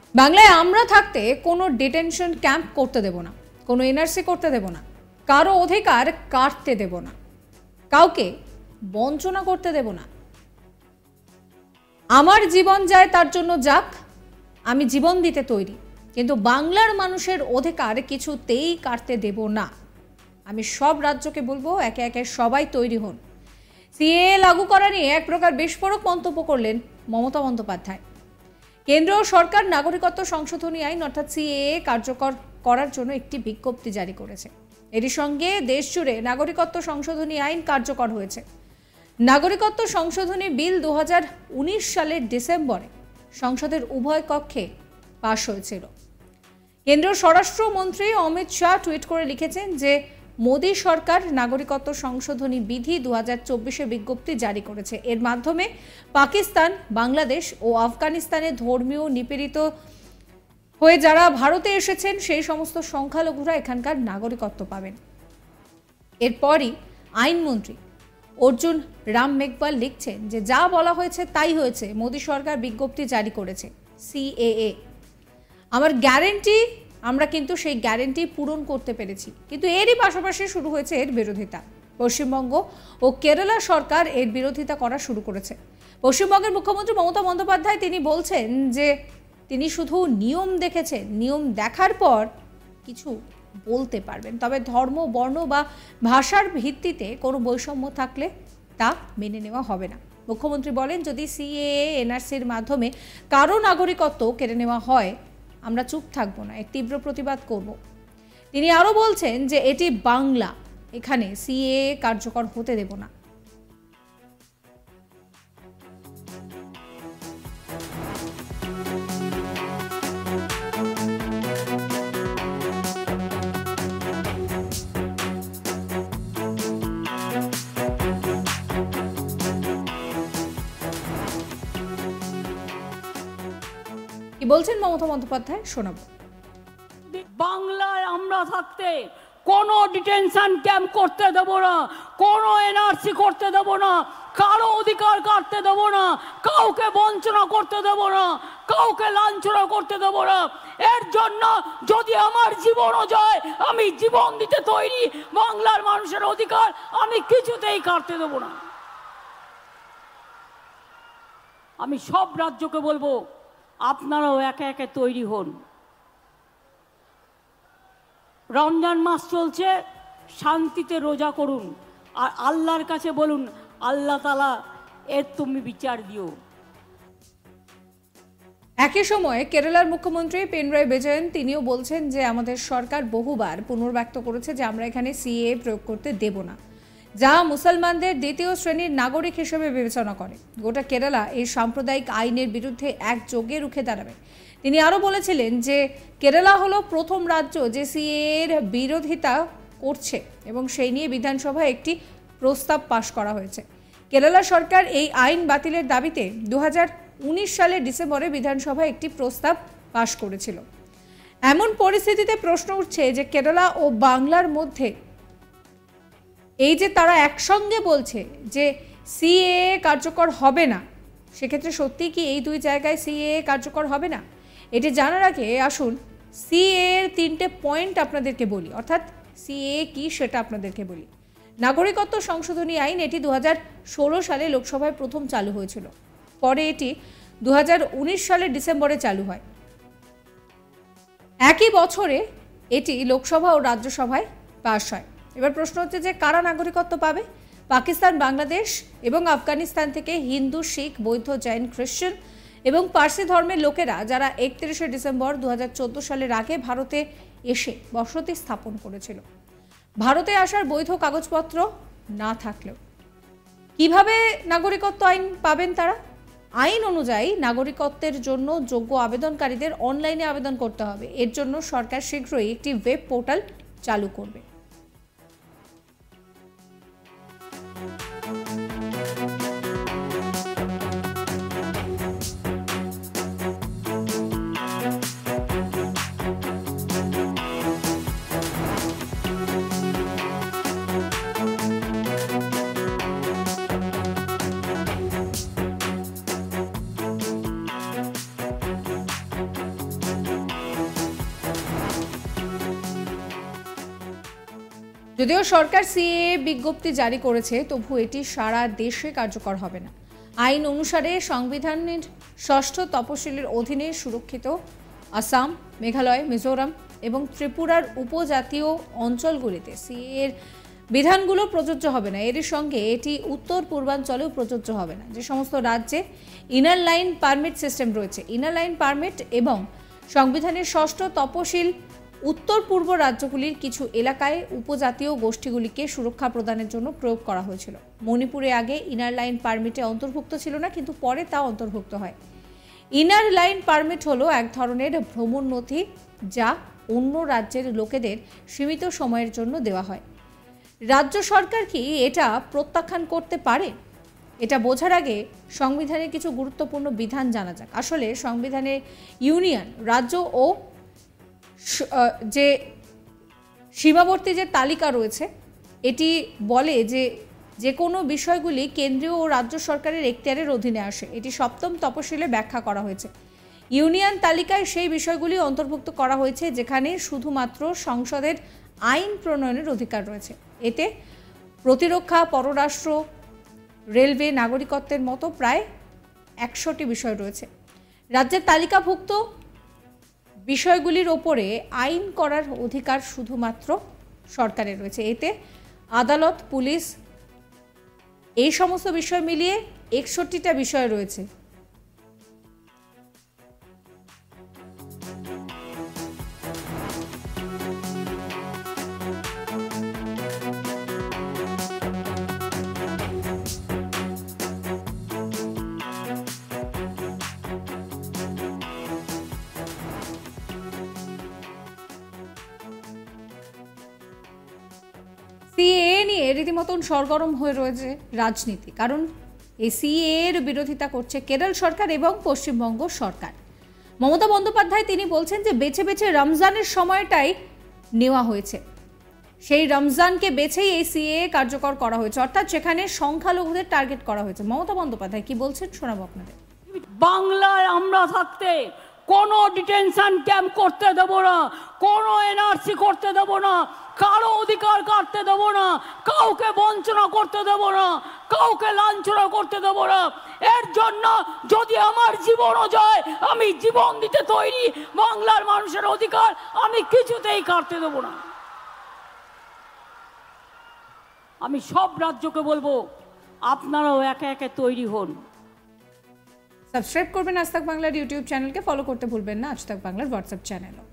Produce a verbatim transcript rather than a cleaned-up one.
বাংলায় আমরা থাকতে কোনো ডিটেনশন ক্যাম্প করতে দেব না, কোনো এনআরসি করতে দেব না, কারো অধিকার কাটতে দেব না, কাউকে বঞ্চনা করতে দেব না। আমার জীবন যায় তার জন্য যাক, আমি জীবন দিতে তৈরি, কিন্তু বাংলার মানুষের অধিকার কিছুতেই কাটতে দেব না। আমি সব রাজ্যকে বলবো একে একে সবাই তৈরি হন। সিএএ লাগু করা নিয়ে এক প্রকার বিস্ফোরক মন্তব্য করলেন মমতা বন্দ্যোপাধ্যায়। কেন্দ্র সরকার নাগরিকত্ব সংশোধনী আইন অর্থাৎ সিএএ কার্যকর করার জন্য একটি বিজ্ঞপ্তি জারি করেছে। এরই সঙ্গে দেশ জুড়ে নাগরিকত্ব সংশোধনী আইন কার্যকর হয়েছে। নাগরিকত্ব সংশোধনী বিল দু হাজার উনিশ সালের ডিসেম্বরে সংসদের উভয় কক্ষে পাশ হয়েছিল। কেন্দ্রীয় স্বরাষ্ট্রমন্ত্রী অমিত শাহ টুইট করে লিখেছেন যে মোদী সরকার নাগরিকত্ব সংশোধনী বিধি দু হাজার চব্বিশে বিজ্ঞপ্তি জারি করেছে। এর মাধ্যমে পাকিস্তান, বাংলাদেশ ও আফগানিস্তানে ধর্মীয় নিপীড়িত হয়ে যারা ভারতে এসেছেন সেই সমস্ত সংখ্যালঘুরা এখানকার নাগরিকত্ব পাবেন। এরপরই আইনমন্ত্রী অর্জুন রাম মেঘওয়াল লিখছেন যে যা বলা হয়েছে তাই হয়েছে, মোদী সরকার বিজ্ঞপ্তি জারি করেছে সিএএ। আমার গ্যারেন্টি, আমরা কিন্তু সেই গ্যারেন্টি পূরণ করতে পেরেছি, কিন্তু এরই পাশাপাশি শুরু হয়েছে এর বিরোধিতা। পশ্চিমবঙ্গ ও কেরালা সরকার এর বিরোধিতা করা শুরু করেছে। পশ্চিমবঙ্গের মুখ্যমন্ত্রী মমতা বন্দ্যোপাধ্যায় তিনি বলছেন যে তিনি শুধু নিয়ম দেখেছেন, নিয়ম দেখার পর কিছু বলতে পারবেন, তবে ধর্ম, বর্ণ বা ভাষার ভিত্তিতে কোনো বৈষম্য থাকলে তা মেনে নেওয়া হবে না। মুখ্যমন্ত্রী বলেন যদি সিএএ এনআরসির মাধ্যমে কারো নাগরিকত্ব কেড়ে নেওয়া হয় আমরা চুপ থাকবো না, এর তীব্র প্রতিবাদ করব। তিনি আরও বলছেন যে এটি বাংলা, এখানে সিএএ কার্যকর হতে দেব না। কি বলছেন মমতা বন্দ্যোপাধ্যায় শোনাবো। বাংলায় আমরা থাকতে কোনো ডিটেনশন ক্যাম্প করতে দেব না, কোনো এনআরসি করতে দেব না, কারো অধিকার কাটতে দেব না, কাউকে বঞ্চনা করতে দেব না, কাউকে লাঞ্ছনা করতে দেব না। এর জন্য যদি আমার জীবনও যায় আমি জীবন দিতে তৈরি। বাংলার মানুষের অধিকার আমি কিছুতেই কাটতে দেব না। আমি সব রাজ্যকে বলবো আপনারাও একে একে তৈরি হন। রমজান মাস চলছে, শান্তিতে রোজা করুন আর আল্লাহর কাছে বলুন আল্লাহ তাআলা এর তুমি বিচার দিও। একই সময়ে কেরালার মুখ্যমন্ত্রী পিনারাই বিজয়ন তিনিও বলছেন যে আমাদের সরকার বহুবার পুনর্ব্যক্ত করেছে যে আমরা এখানে সিএএ প্রয়োগ করতে দেব না, যা মুসলমানদের দ্বিতীয় শ্রেণীর নাগরিক হিসেবে বিবেচনা করে। গোটা কেরালা এই সাম্প্রদায়িক আইনের বিরুদ্ধে একযোগে রুখে দাঁড়াবে। তিনি আরও বলেছিলেন যে কেরালা হলো প্রথম রাজ্য যে সিএএর বিরোধিতা করছে এবং সেই নিয়ে বিধানসভায় একটি প্রস্তাব পাশ করা হয়েছে। কেরালা সরকার এই আইন বাতিলের দাবিতে দু হাজার উনিশ সালের ডিসেম্বরে বিধানসভায় একটি প্রস্তাব পাশ করেছিল। এমন পরিস্থিতিতে প্রশ্ন উঠছে যে কেরালা ও বাংলার মধ্যে এই যে তারা একসঙ্গে বলছে যে সিএএ কার্যকর হবে না, সেক্ষেত্রে সত্যি কি এই দুই জায়গায় সিএএ কার্যকর হবে না? এটি জানার আগে আসুন সিএএ এর তিনটে পয়েন্ট আপনাদেরকে বলি, অর্থাৎ সিএএ কি সেটা আপনাদেরকে বলি। নাগরিকত্ব সংশোধনী আইন এটি দু হাজার ষোলো সালে লোকসভায় প্রথম চালু হয়েছিল, পরে এটি দু হাজার উনিশ সালের ডিসেম্বরে চালু হয়। একই বছরে এটি লোকসভা ও রাজ্যসভায় পাশ হয়। এবার প্রশ্ন হচ্ছে যে কারা নাগরিকত্ব পাবে? পাকিস্তান, বাংলাদেশ এবং আফগানিস্তান থেকে হিন্দু, শিখ, বৌদ্ধ, জৈন, খ্রিস্টান এবং পার্সি ধর্মের লোকেরা যারা একত্রিশে ডিসেম্বর দু হাজার চোদ্দো সালের আগে ভারতে এসে বসতি স্থাপন করেছিল। ভারতে আসার বৈধ কাগজপত্র না থাকলেও কিভাবে নাগরিকত্ব আইন পাবেন তারা? আইন অনুযায়ী নাগরিকত্বের জন্য যোগ্য আবেদনকারীদের অনলাইনে আবেদন করতে হবে। এর জন্য সরকার শীঘ্রই একটি ওয়েব পোর্টাল চালু করবে। যদিও সরকার সিএএ বিজ্ঞপ্তি জারি করেছে, তবু এটি সারা দেশে কার্যকর হবে না। আইন অনুসারে সংবিধানের ষষ্ঠ তপশিলের অধীনে সুরক্ষিত আসাম, মেঘালয়, মিজোরাম এবং ত্রিপুরার উপজাতীয় অঞ্চলগুলিতে সিএএর বিধানগুলো প্রযোজ্য হবে না। এর সঙ্গে এটি উত্তর পূর্বাঞ্চলেও প্রযোজ্য হবে না। যে সমস্ত রাজ্যে ইনার লাইন পারমিট সিস্টেম রয়েছে, ইনার লাইন পারমিট এবং সংবিধানের ষষ্ঠ তপশিল উত্তর পূর্ব রাজ্যগুলির কিছু এলাকায় উপজাতীয় গোষ্ঠীগুলিকে সুরক্ষা প্রদানের জন্য প্রয়োগ করা হয়েছিল। মণিপুরে আগে ইনার লাইন পারমিটে অন্তর্ভুক্ত ছিল না, কিন্তু পরে তা অন্তর্ভুক্ত হয়। ইনার লাইন পারমিট হলো এক ধরনের ভ্রমণ নথি, যা অন্য রাজ্যের লোকেদের সীমিত সময়ের জন্য দেওয়া হয়। রাজ্য সরকার কি এটা প্রত্যাখ্যান করতে পারে? এটা বোঝার আগে সংবিধানের কিছু গুরুত্বপূর্ণ বিধান জানা যাক। আসলে সংবিধানে ইউনিয়ন, রাজ্য ও যে সীমাবর্তী যে তালিকা রয়েছে, এটি বলে যে যে কোনো বিষয়গুলি কেন্দ্রীয় ও রাজ্য সরকারের এখতিয়ারের অধীনে আসে। এটি সপ্তম তপশিলে ব্যাখ্যা করা হয়েছে। ইউনিয়ন তালিকায় সেই বিষয়গুলি অন্তর্ভুক্ত করা হয়েছে যেখানে শুধুমাত্র সংসদের আইন প্রণয়নের অধিকার রয়েছে। এতে প্রতিরক্ষা, পররাষ্ট্র, রেলওয়ে, নাগরিকত্বের মতো প্রায় একশোটি বিষয় রয়েছে। রাজ্যের তালিকাভুক্ত বিষয়গুলির ওপরে আইন করার অধিকার শুধুমাত্র সরকারের রয়েছে। এতে আদালত, পুলিশ, এই সমস্ত বিষয় মিলিয়ে একষট্টিটা বিষয় রয়েছে। সিএএ নিয়ে রীতিমতন সরগরম হয়ে রয়েছে রাজনীতি, কারণ এই সিএএ এর বিরোধিতা করছে কেরল সরকার এবং পশ্চিমবঙ্গ সরকার। মমতা বন্দ্যোপাধ্যায় তিনি বলছেন যে বেছে বেছে রমজানের সময়টাই নেওয়া হয়েছে, সেই রমজানকে বেছেই এই সিএএ কার্যকর করা হয়েছে, অর্থাৎ সেখানে সংখ্যালঘুদের টার্গেট করা হয়েছে। মমতা বন্দ্যোপাধ্যায় কি বলছেন শোনাবো আপনাদের। বাংলায় আমরা থাকতে কোনো ডিটেনশন ক্যাম্প করতে দেব না, কোনো এনআরসি করতে দেব না, কারো অধিকার কাটতে দেব না, কাউকে বঞ্চনা করতে দেব না, কাউকে লাঞ্ছনা করতে দেব না। এর জন্য যদি আমার জীবনও যায়, আমি জীবন দিতে তৈরি। বাংলার মানুষের অধিকার আমি কিছুতেই কাটতে দেব না। আমি সব রাজ্যকে বলবো, আপনারাও একে একে তৈরি হন। সাবস্ক্রাইব করবেন আজ তাক বাংলার ইউটিউব চ্যানেলকে, ফলো করতে ভুলবেন না আজ তাক বাংলার হোয়াটসঅ্যাপ চ্যানেলও।